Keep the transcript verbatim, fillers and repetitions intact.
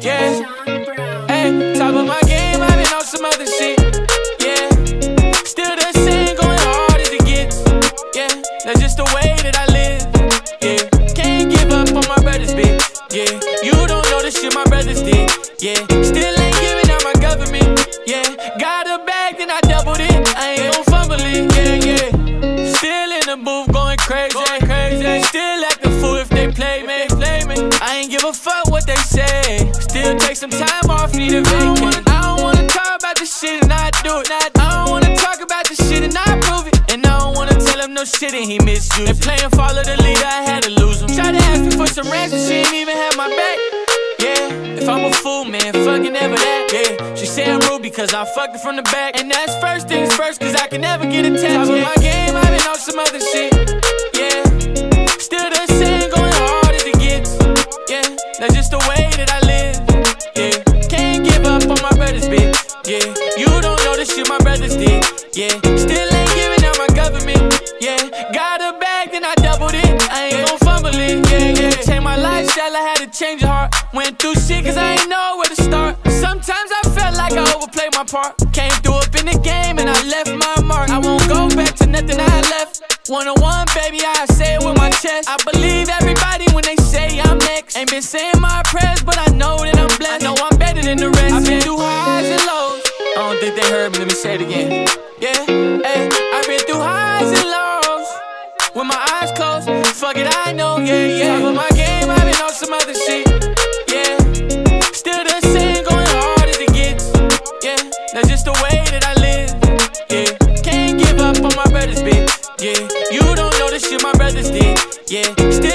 yeah. Hey, top of my game, I've been on some other shit, yeah. Still the same, going hard as it gets, yeah. That's just the way that I live, yeah. Can't give up on my brother's bitch, yeah. You don't know the shit my brothers did, yeah. Still ain't giving out my government, yeah. Got a bag, then I doubled it, I ain't gon' fumble it, yeah, yeah. Still in the booth, going crazy, going crazy. Still acting fool if they play me, play me. I ain't give a fuck what they say. Still take some time off, need a vacant. I don't wanna talk about the shit and I do it. I don't wanna talk about the shit and I prove it. And I don't wanna tell him no shit and he misused it. Playing follow the leader, I had to lose him. Tried to ask me for some ransom, she ain't even have my back. Yeah, if I'm a fool, man, fucking ever that. Yeah, she say I'm rude because I fucked her from the back. And that's first things first, cause I can never get attached. Top of my game, I've been on some other shit, yeah. Still the same, going hard as it gets, yeah. That's just the way that I live, yeah. Can't give up on my brother's bitch, yeah. You don't know the shit my brothers did, yeah. Still ain't giving out my government, yeah. Got a bag, then I doubled it, I ain't gon' fumble it, yeah, yeah. Change my lifestyle, I had to change your heart. Went through shit cause I ain't know where to start. Sometimes I felt like I overplayed my part. Came through up in the game and I left my mark. I won't go back to nothing I left. One-on-one, baby, I say it with my chest. I believe everybody when they say I'm next. Ain't been saying my prayers, but I know that I'm blessed. I know I'm better than the rest. I've been through highs and lows. I don't think they heard me, let me say it again. Yeah, hey, I've been through highs and lows with my eyes closed. Fuck it, I know, yeah, yeah. Top of my game, I've been on some other shit, yeah. Still the same, going hard as it gets, yeah. That's just the way that I live, yeah. Can't give up on my brother's bitch, yeah. You don't know the shit my brothers did, yeah. Still